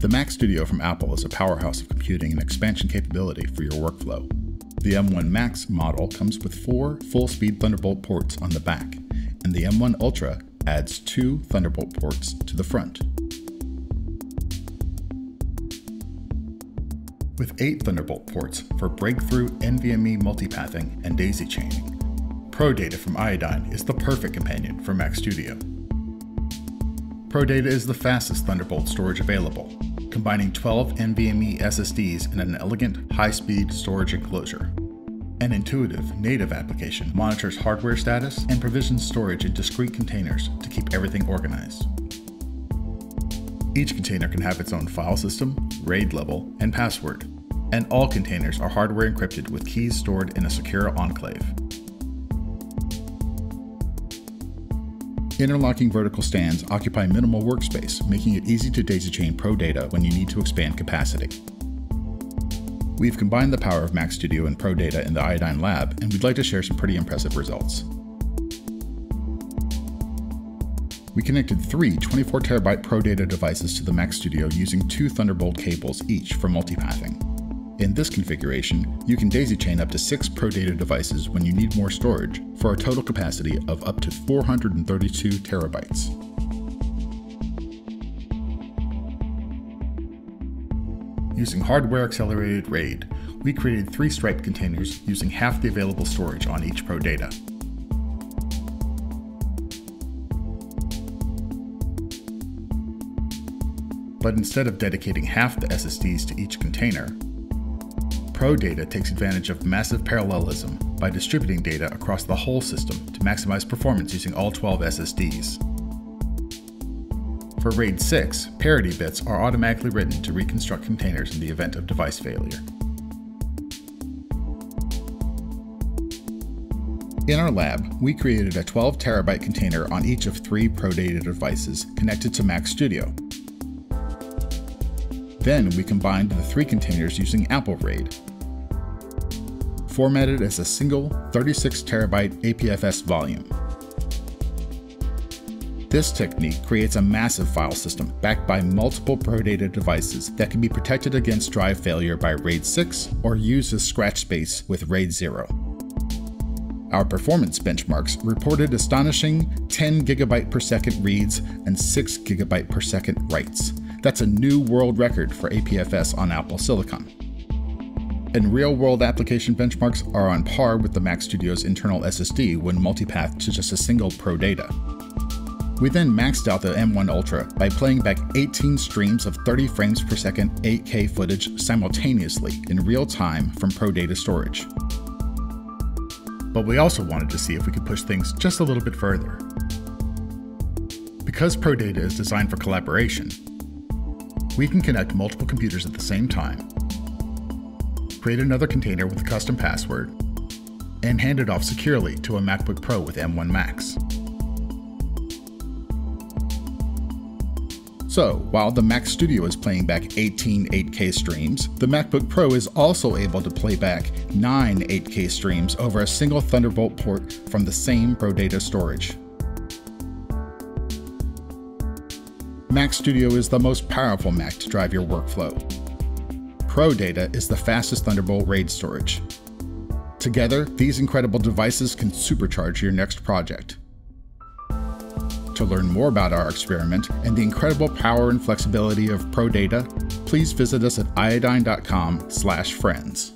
The Mac Studio from Apple is a powerhouse of computing and expansion capability for your workflow. The M1 Max model comes with 4 full-speed Thunderbolt ports on the back, and the M1 Ultra adds 2 Thunderbolt ports to the front. With 8 Thunderbolt ports for breakthrough NVMe multipathing and daisy chaining, ProData from Iodine is the perfect companion for Mac Studio. ProData is the fastest Thunderbolt storage available, combining 12 NVMe SSDs in an elegant, high-speed storage enclosure. An intuitive, native application monitors hardware status and provisions storage in discrete containers to keep everything organized. Each container can have its own file system, RAID level, and password, and all containers are hardware encrypted with keys stored in a secure enclave. Interlocking vertical stands occupy minimal workspace, making it easy to daisy chain ProData when you need to expand capacity. We've combined the power of Mac Studio and ProData in the Iodine Lab, and we'd like to share some pretty impressive results. We connected 3 24TB ProData devices to the Mac Studio using 2 Thunderbolt cables each for multipathing. In this configuration, you can daisy chain up to 6 ProData devices when you need more storage, for a total capacity of up to 432 terabytes. Using hardware-accelerated RAID, we created 3 striped containers using half the available storage on each ProData. But instead of dedicating half the SSDs to each container, ProData takes advantage of massive parallelism by distributing data across the whole system to maximize performance using all 12 SSDs. For RAID 6, parity bits are automatically written to reconstruct containers in the event of device failure. In our lab, we created a 12 terabyte container on each of 3 ProData devices connected to Mac Studio. Then we combined the 3 containers using Apple RAID, formatted as a single 36 terabyte APFS volume. This technique creates a massive file system backed by multiple ProData devices that can be protected against drive failure by RAID 6 or used as scratch space with RAID 0. Our performance benchmarks reported astonishing 10 GB per second reads and 6 GB per second writes. That's a new world record for APFS on Apple Silicon. And real-world application benchmarks are on par with the Mac Studio's internal SSD when multipathed to just a single ProData. We then maxed out the M1 Ultra by playing back 18 streams of 30 frames per second 8K footage simultaneously in real time from ProData storage. But we also wanted to see if we could push things just a little bit further. Because ProData is designed for collaboration, we can connect multiple computers at the same time, create another container with a custom password, and hand it off securely to a MacBook Pro with M1 Max. So, while the Mac Studio is playing back 18 8K streams, the MacBook Pro is also able to play back 9 8K streams over a single Thunderbolt port from the same ProData storage. Mac Studio is the most powerful Mac to drive your workflow. ProData is the fastest Thunderbolt RAID storage. Together, these incredible devices can supercharge your next project. To learn more about our experiment and the incredible power and flexibility of ProData, please visit us at iodine.com/friends.